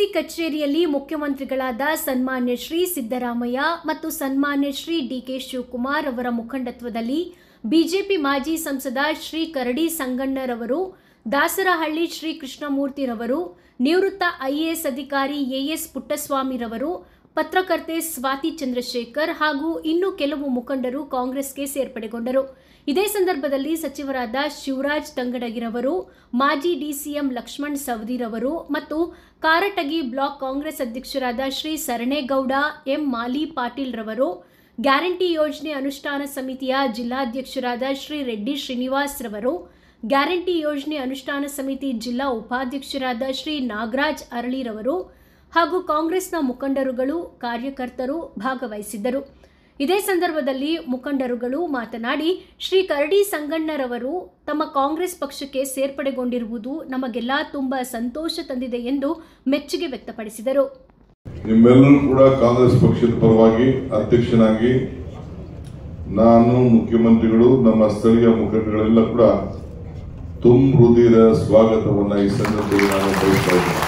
ಕಚೇರಿಯಲ್ಲಿ ಮುಖ್ಯಮಂತ್ರಿಗಳಾದ ಸನ್ಮಾನ್ಯ ಶ್ರೀ ಸಿದ್ದರಾಮಯ್ಯ ಮತ್ತು ಸನ್ಮಾನ್ಯ ಶ್ರೀ ಡಿಕೆ ಶಿವಕುಮಾರ್ ಅವರ ಮುಖಂಡತ್ವದಲ್ಲಿ ಬಿಜೆಪಿ ಮಾಜಿ ಸಂಸದ ಶ್ರೀ ಕರಡಿ ಸಂಗಣ್ಣರವರು, ದಾಸರಹಳ್ಳಿ ಶ್ರೀ ಕೃಷ್ಣಮೂರ್ತಿರವರು, ನಿವೃತ್ತ ಐಎಎಸ್ ಅಧಿಕಾರಿ ಎಎಸ್ ಪುಟ್ಟಸ್ವಾಮಿರವರು, ಪತ್ರಕರ್ತೆ ಸ್ವಾತಿ ಚಂದ್ರಶೇಖರ್ ಹಾಗೂ ಇನ್ನು ಕೆಲವು ಮುಖಂಡರು ಕಾಂಗ್ರೆಸ್ಗೆ ಸೇರ್ಪಡೆಗೊಂಡರು. ಇದೇ ಸಂದರ್ಭದಲ್ಲಿ ಸಚಿವರಾದ ಶಿವರಾಜ್ ತಂಗಡಗಿರವರು, ಮಾಜಿ ಡಿಸಿಎಂ ಲಕ್ಷ್ಮಣ್ ಸವದಿರವರು ಮತ್ತು ಕಾರಟಗಿ ಬ್ಲಾಕ್ ಕಾಂಗ್ರೆಸ್ ಅಧ್ಯಕ್ಷರಾದ ಶ್ರೀ ಸರಣೇಗೌಡ ಎಂ ಮಾಲಿ ಪಾಟೀಲ್ ರವರು, ಗ್ಯಾರಂಟಿ ಯೋಜನೆ ಅನುಷ್ಠಾನ ಸಮಿತಿಯ ಜಿಲ್ಲಾಧ್ಯಕ್ಷರಾದ ಶ್ರೀ ರೆಡ್ಡಿ ಶ್ರೀನಿವಾಸ್ ರವರು, ಗ್ಯಾರಂಟಿ ಯೋಜನೆ ಅನುಷ್ಠಾನ ಸಮಿತಿ ಜಿಲ್ಲಾ ಉಪಾಧ್ಯಕ್ಷರಾದ ಶ್ರೀ ನಾಗರಾಜ್ ಅರಳಿರವರು ಹಾಗೂ ಕಾಂಗ್ರೆಸ್ನ ಮುಖಂಡರುಗಳು, ಕಾರ್ಯಕರ್ತರು ಭಾಗವಹಿಸಿದ್ದರು. ಇದೇ ಸಂದರ್ಭದಲ್ಲಿ ಮುಖಂಡರುಗಳು ಮಾತನಾಡಿ, ಶ್ರೀ ಕರಡಿ ಸಂಗಣ್ಣರವರು ತಮ್ಮ ಕಾಂಗ್ರೆಸ್ ಪಕ್ಷಕ್ಕೆ ಸೇರ್ಪಡೆಗೊಂಡಿರುವುದು ನಮಗೆಲ್ಲ ತುಂಬಾ ಸಂತೋಷ ತಂದಿದೆ ಎಂದು ಮೆಚ್ಚುಗೆ ವ್ಯಕ್ತಪಡಿಸಿದರು. ನಿಮ್ಮೆಲ್ಲರೂ ಕೂಡ ಕಾಂಗ್ರೆಸ್ ಪಕ್ಷದ ಪರವಾಗಿ ಅಧ್ಯಕ್ಷನಾಗಿ ನಾನು, ಮುಖ್ಯಮಂತ್ರಿಗಳು, ನಮ್ಮ ಸ್ಥಳೀಯ ಮುಖಂಡಗಳೆಲ್ಲ ಕೂಡ ತುಂಬ ಹೃದಯದ ಸ್ವಾಗತವನ್ನು ಈ ಸಂದರ್ಭದಲ್ಲಿ ನಾನು ಬಯಸ್ತಾ ಇದ್ದೇನೆ.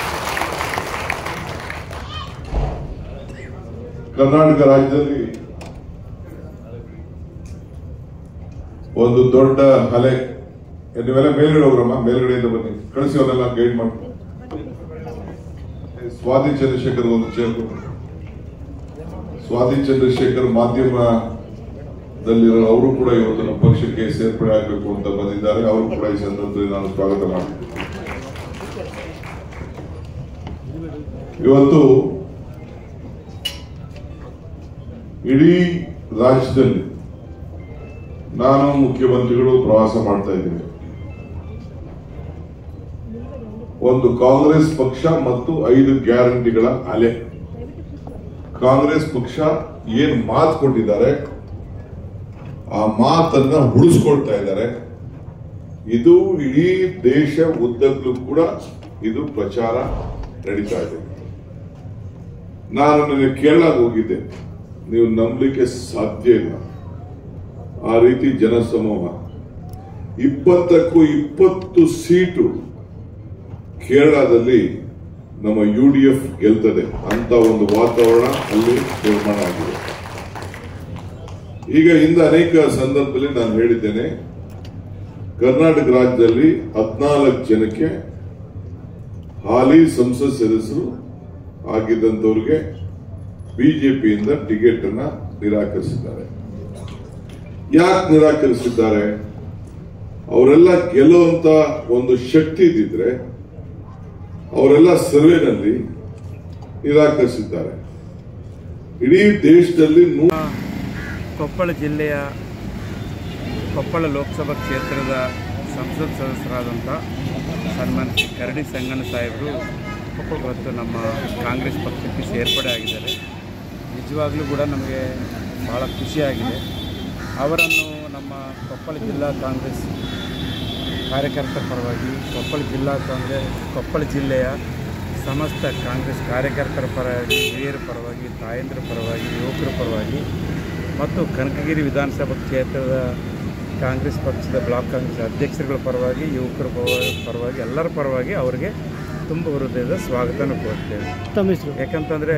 ಕರ್ನಾಟಕ ರಾಜ್ಯದಲ್ಲಿ ಒಂದು ದೊಡ್ಡ ಅಲೆ, ನೀವೆಲ್ಲ ಮೇಲ್ಗಡೆ ಹೋಗ್ರಮ್ಮ, ಮೇಲ್ಗಡೆಯಿಂದ ಬನ್ನಿ, ಕಳಿಸಿ ಅವನ್ನೆಲ್ಲ ಗೈಡ್ ಮಾಡಿ. ಸ್ವಾತಿ ಚಂದ್ರಶೇಖರ್ ಒಂದು ಚೇರ್, ಸ್ವಾತಿ ಚಂದ್ರಶೇಖರ್ ಮಾಧ್ಯಮದಲ್ಲಿರೋ ಅವರು ಕೂಡ ಇವತ್ತು ನಮ್ಮ ಪಕ್ಷಕ್ಕೆ ಸೇರ್ಪಡೆ ಆಗಬೇಕು ಅಂತ ಬಂದಿದ್ದಾರೆ. ಅವರು ಕೂಡ ಈ ಸಂದರ್ಭದಲ್ಲಿ ನಾನು ಸ್ವಾಗತ ಮಾಡ್ತೀನಿ. ಇವತ್ತು ಇಡೀ ರಾಜ್ಯದಲ್ಲಿ ನಾನು, ಮುಖ್ಯಮಂತ್ರಿಗಳು ಪ್ರವಾಸ ಮಾಡ್ತಾ ಇದ್ದೀವಿ. ಒಂದು ಕಾಂಗ್ರೆಸ್ ಪಕ್ಷ ಮತ್ತು 5 ಗ್ಯಾರಂಟಿಗಳ ಅಲೆ. ಕಾಂಗ್ರೆಸ್ ಪಕ್ಷ ಏನ್ ಮಾತು ಕೊಟ್ಟಿದ್ದಾರೆ ಆ ಮಾತನ್ನ ಉಳಿಸ್ಕೊಳ್ತಾ ಇದ್ದಾರೆ. ಇದು ಇಡೀ ದೇಶ ಉದ್ದಕ್ಕೂ ಕೂಡ ಇದು ಪ್ರಚಾರ ನಡೀತಾ ಇದೆ. ನಾನು ನನಗೆ ಕೇರಳಕ್ಕೆ ಹೋಗಿದ್ದೆ, ನೀವು ನಂಬಲಿಕ್ಕೆ ಸಾಧ್ಯ ಇಲ್ಲ. ಆ ರೀತಿ ಜನಸಮೂಹ, 20ಕ್ಕೂ 20 ಸೀಟು ಕೇರಳದಲ್ಲಿ ನಮ್ಮ UDF ಗೆಲ್ತದೆ ಅಂತ ಒಂದು ವಾತಾವರಣ ಅಲ್ಲಿ ನಿರ್ಮಾಣ ಆಗಿದೆ. ಈಗ ಇಂದ ಅನೇಕ ಸಂದರ್ಭದಲ್ಲಿ ನಾನು ಹೇಳಿದ್ದೇನೆ, ಕರ್ನಾಟಕ ರಾಜ್ಯದಲ್ಲಿ 14 ಜನಕ್ಕೆ ಹಾಲಿ ಸಂಸತ್ ಸದಸ್ಯರು ಆಗಿದ್ದಂಥವ್ರಿಗೆ ಬಿಜೆಪಿಯಿಂದ ಟಿಕೆಟ್ ಅನ್ನ ನಿರಾಕರಿಸಿದ್ದಾರೆ. ಯಾಕೆ ನಿರಾಕರಿಸಿದ್ದಾರೆ? ಅವರೆಲ್ಲ ಗೆಲ್ಲುವಂತ ಒಂದು ಶಕ್ತಿ ಇದ್ದಿದ್ರೆ ಅವರೆಲ್ಲ ಸರ್ವೆನಲ್ಲಿ ನಿರಾಕರಿಸಿದ್ದಾರೆ. ಇಡೀ ದೇಶದಲ್ಲಿ ಕೊಪ್ಪಳ ಜಿಲ್ಲೆಯ ಕೊಪ್ಪಳ ಲೋಕಸಭಾ ಕ್ಷೇತ್ರದ ಸಂಸತ್ ಸದಸ್ಯರಾದಂಥ ಸನ್ಮಾನ್ಯ ಶ್ರೀ ಕರಡಿ ಸಂಗಣ್ಣ ಸಾಹೇಬರು ಇವತ್ತು ನಮ್ಮ ಕಾಂಗ್ರೆಸ್ ಪಕ್ಷಕ್ಕೆ ಸೇರ್ಪಡೆ ಆಗಿದ್ದಾರೆ. ನಿಜವಾಗ್ಲೂ ಕೂಡ ನಮಗೆ ಭಾಳ ಖುಷಿಯಾಗಿದೆ. ಅವರನ್ನು ನಮ್ಮ ಕೊಪ್ಪಳ ಜಿಲ್ಲಾ ಕಾಂಗ್ರೆಸ್ ಕಾರ್ಯಕರ್ತರ ಪರವಾಗಿ, ಕೊಪ್ಪಳ ಜಿಲ್ಲೆಯ ಸಮಸ್ತ ಕಾಂಗ್ರೆಸ್ ಕಾರ್ಯಕರ್ತರ ಪರವಾಗಿ, ಹಿರಿಯರ ಪರವಾಗಿ, ತಾಯಂದಿರ ಪರವಾಗಿ, ಯುವಕರ ಪರವಾಗಿ ಮತ್ತು ಕನಕಗಿರಿ ವಿಧಾನಸಭಾ ಕ್ಷೇತ್ರದ ಕಾಂಗ್ರೆಸ್ ಪಕ್ಷದ ಬ್ಲಾಕ್ ಕಾಂಗ್ರೆಸ್ ಅಧ್ಯಕ್ಷರುಗಳ ಪರವಾಗಿ, ಯುವಕರ ಪರವಾಗಿ, ಎಲ್ಲರ ಪರವಾಗಿ ಅವರಿಗೆ ತುಂಬ ಹೃದಯದ ಸ್ವಾಗತನ ಕೋರ್ತೇವೆ. ಯಾಕಂತಂದರೆ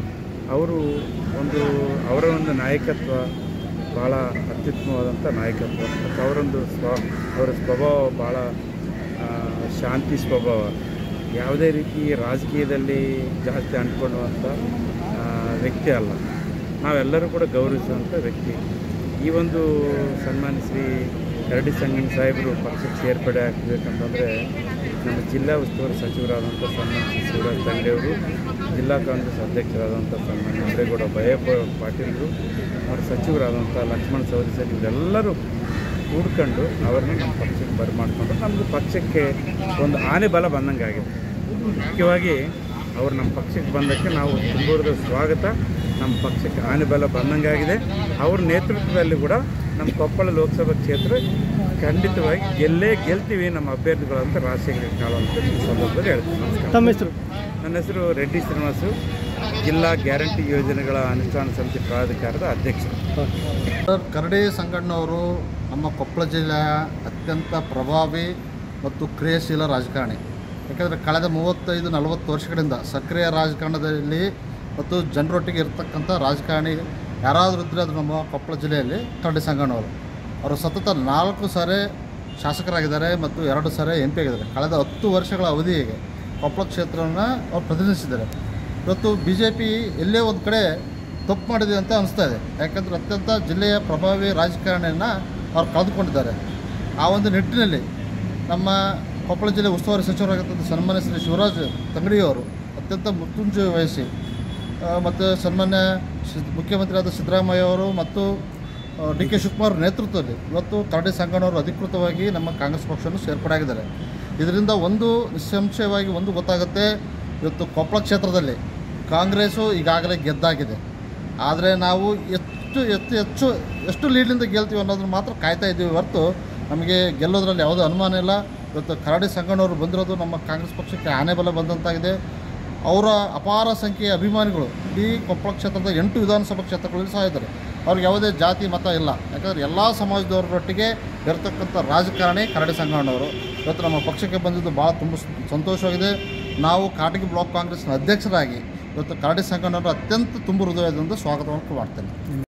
ಅವರ ಒಂದು ನಾಯಕತ್ವ ಭಾಳ ಅತ್ಯುತ್ತಮವಾದಂಥ ನಾಯಕತ್ವ ಮತ್ತು ಅವರ ಸ್ವಭಾವ ಭಾಳ ಶಾಂತಿ ಸ್ವಭಾವ. ಯಾವುದೇ ರೀತಿ ರಾಜಕೀಯದಲ್ಲಿ ಜಾಸ್ತಿ ಅಂಟ್ಕೊಳ್ಳುವಂಥ ವ್ಯಕ್ತಿ ಅಲ್ಲ. ನಾವೆಲ್ಲರೂ ಕೂಡ ಗೌರವಿಸುವಂಥ ವ್ಯಕ್ತಿ. ಈ ಒಂದು ಸನ್ಮಾನ್ಯ ಶ್ರೀ ಕರಡಿ ಸಂಗಣ್ಣ ಸಾಹೇಬರು ಪಕ್ಷಕ್ಕೆ ಸೇರ್ಪಡೆ ಆಗಬೇಕಂತಂದರೆ ನಮ್ಮ ಜಿಲ್ಲಾ ಉಸ್ತುವಾರಿ ಸಚಿವರಾದಂಥ ಸನ್ಮಾನ್ಯ ಶ್ರೀ ಶಿವರಾಜ್ ತಂಗಡಿಯವರು, ಜಿಲ್ಲಾ ಕಾಂಗ್ರೆಸ್ ಅಧ್ಯಕ್ಷರಾದಂಥ ಸನ್ಮಾನ್ಯ ನರೇಗೌಡ ಬಯಪ್ಪ ಪಾಟೀಲರು, ಅವರ ಸಚಿವರಾದಂಥ ಲಕ್ಷ್ಮಣ್ ಸವದಿ ಸರ್, ಇವರೆಲ್ಲರೂ ಕೂಡ್ಕೊಂಡು ಅವರನ್ನು ನಮ್ಮ ಪಕ್ಷಕ್ಕೆ ಬರಮಾಡಿಕೊಂಡು ನಮ್ಮದು ಪಕ್ಷಕ್ಕೆ ಒಂದು ಆನೆ ಬಲ ಬಂದಂಗೆ ಆಗಿದೆ. ಮುಖ್ಯವಾಗಿ ಅವರು ನಮ್ಮ ಪಕ್ಷಕ್ಕೆ ಬಂದಕ್ಕೆ ನಾವು ತುಂಬದ ಸ್ವಾಗತ. ನಮ್ಮ ಪಕ್ಷಕ್ಕೆ ಆನೆ ಬಲ ಬಂದಂಗೆ ಆಗಿದೆ. ಅವ್ರ ನೇತೃತ್ವದಲ್ಲಿ ಕೂಡ ನಮ್ಮ ಕೊಪ್ಪಳ ಲೋಕಸಭಾ ಕ್ಷೇತ್ರ ಖಂಡಿತವಾಗಿ ಗೆಲ್ತೀವಿ ನಮ್ಮ ಅಭ್ಯರ್ಥಿಗಳು ಅಂತ ರಾಜಶೇಖರ ಕಾಳು ಅಂತ ಈ ಸಂದರ್ಭದಲ್ಲಿ ಹೇಳ್ತೀನಿ. ನಮಸ್ಕಾರ. ತಮ್ಮ ಹೆಸರು? ನನ್ನ ಹೆಸರು ರೆಡ್ಡಿ ಶ್ರೀನಿವಾಸು, ಜಿಲ್ಲಾ ಗ್ಯಾರಂಟಿ ಯೋಜನೆಗಳ ಅನುಷ್ಠಾನ ಸಮಿತಿ ಪ್ರಾಧಿಕಾರದ ಅಧ್ಯಕ್ಷರು. ಕರಡಿ ಸಂಗಣ್ಣವರು ನಮ್ಮ ಕೊಪ್ಪಳ ಜಿಲ್ಲೆಯ ಅತ್ಯಂತ ಪ್ರಭಾವಿ ಮತ್ತು ಕ್ರಿಯಾಶೀಲ ರಾಜಕಾರಣಿ. ಯಾಕಂದರೆ ಕಳೆದ 35-40 ವರ್ಷಗಳಿಂದ ಸಕ್ರಿಯ ರಾಜಕಾರಣದಲ್ಲಿ ಮತ್ತು ಜನರೊಟ್ಟಿಗೆ ಇರ್ತಕ್ಕಂಥ ರಾಜಕಾರಣಿ ಯಾರಾದರೂ ಇದ್ದರೆ ಅದು ನಮ್ಮ ಕೊಪ್ಪಳ ಜಿಲ್ಲೆಯಲ್ಲಿ ಕರಡಿ ಸಂಗಣ್ಣವರು. ಅವರು ಸತತ 4 ಸಾರಿ ಶಾಸಕರಾಗಿದ್ದಾರೆ ಮತ್ತು 2 ಸಾರಿ MP ಆಗಿದ್ದಾರೆ. ಕಳೆದ 10 ವರ್ಷಗಳ ಅವಧಿಗೆ ಕೊಪ್ಪಳ ಕ್ಷೇತ್ರವನ್ನು ಅವ್ರು ಪ್ರತಿನಿಧಿಸಿದ್ದಾರೆ. ಇವತ್ತು BJP ಎಲ್ಲೇ ಒಂದು ಕಡೆ ತಪ್ಪು ಮಾಡಿದೆ ಅಂತ ಅನಿಸ್ತಾ ಇದೆ. ಯಾಕಂದರೆ ಅತ್ಯಂತ ಜಿಲ್ಲೆಯ ಪ್ರಭಾವಿ ರಾಜಕಾರಣಿಯನ್ನು ಅವ್ರು ಕಳೆದುಕೊಂಡಿದ್ದಾರೆ. ಆ ಒಂದು ನಿಟ್ಟಿನಲ್ಲಿ ನಮ್ಮ ಕೊಪ್ಪಳ ಜಿಲ್ಲೆ ಉಸ್ತುವಾರಿ ಸಚಿವರಾಗಿರ್ತಕ್ಕಂಥ ಸನ್ಮಾನ್ಯ ಶ್ರೀ ಶಿವರಾಜ್ ತಂಗಡಿಯವರು ಅತ್ಯಂತ ಮುತುಂಜಿ ವಹಿಸಿ ಮತ್ತು ಸನ್ಮಾನ್ಯ ಮುಖ್ಯಮಂತ್ರಿಯಾದ ಸಿದ್ದರಾಮಯ್ಯ ಅವರು ಮತ್ತು DK ಶಿವಕುಮಾರ್ ನೇತೃತ್ವದಲ್ಲಿ ಇವತ್ತು ಕರಡಿ ಸಂಗಣ್ಣವರು ಅಧಿಕೃತವಾಗಿ ನಮ್ಮ ಕಾಂಗ್ರೆಸ್ ಪಕ್ಷವನ್ನು ಸೇರ್ಪಡೆ ಆಗಿದ್ದಾರೆ. ಇದರಿಂದ ಒಂದು ನಿಸ್ಸಂಶಯವಾಗಿ ಒಂದು ಗೊತ್ತಾಗುತ್ತೆ, ಇವತ್ತು ಕೊಪ್ಪಳ ಕ್ಷೇತ್ರದಲ್ಲಿ ಕಾಂಗ್ರೆಸ್ಸು ಈಗಾಗಲೇ ಗೆದ್ದಾಗಿದೆ. ಆದರೆ ನಾವು ಎಷ್ಟು ಲೀಡ್ಲಿಂದ ಗೆಲ್ತೀವಿ ಅನ್ನೋದನ್ನು ಮಾತ್ರ ಕಾಯ್ತಾ ಇದ್ದೀವಿ ಹೊರತು ನಮಗೆ ಗೆಲ್ಲೋದ್ರಲ್ಲಿ ಯಾವುದೇ ಅನುಮಾನ ಇಲ್ಲ. ಇವತ್ತು ಕರಡಿ ಸಂಗಣ್ಣವರು ಬಂದಿರೋದು ನಮ್ಮ ಕಾಂಗ್ರೆಸ್ ಪಕ್ಷಕ್ಕೆ ಆನೆಬಲ ಬಂದಂತಾಗಿದೆ. ಅವರ ಅಪಾರ ಸಂಖ್ಯೆಯ ಅಭಿಮಾನಿಗಳು ಇಡೀ ಕೊಪ್ಪಳ ಕ್ಷೇತ್ರದ 8 ವಿಧಾನಸಭಾ ಕ್ಷೇತ್ರಗಳಲ್ಲಿ ಸಹ ಇದ್ದಾರೆ. ಅವ್ರಿಗೆ ಯಾವುದೇ ಜಾತಿ ಮತ ಇಲ್ಲ. ಯಾಕಂದರೆ ಎಲ್ಲ ಸಮಾಜದವರೊಟ್ಟಿಗೆ ಇರತಕ್ಕಂಥ ರಾಜಕಾರಣಿ ಕರಡಿ ಸಂಗಣ್ಣವರು. ಇವತ್ತು ನಮ್ಮ ಪಕ್ಷಕ್ಕೆ ಬಂದಿದ್ದು ಭಾಳ ತುಂಬ ಸಂತೋಷವಾಗಿದೆ. ನಾವು ಕಾಟಗಿ ಬ್ಲಾಕ್ ಕಾಂಗ್ರೆಸ್ನ ಅಧ್ಯಕ್ಷರಾಗಿ ಇವತ್ತು ಕರಡಿ ಸಂಗಣ್ಣವರು ಅತ್ಯಂತ ತುಂಬ ಹೃದಯದಿಂದ ಸ್ವಾಗತವನ್ನು ಮಾಡ್ತೇನೆ.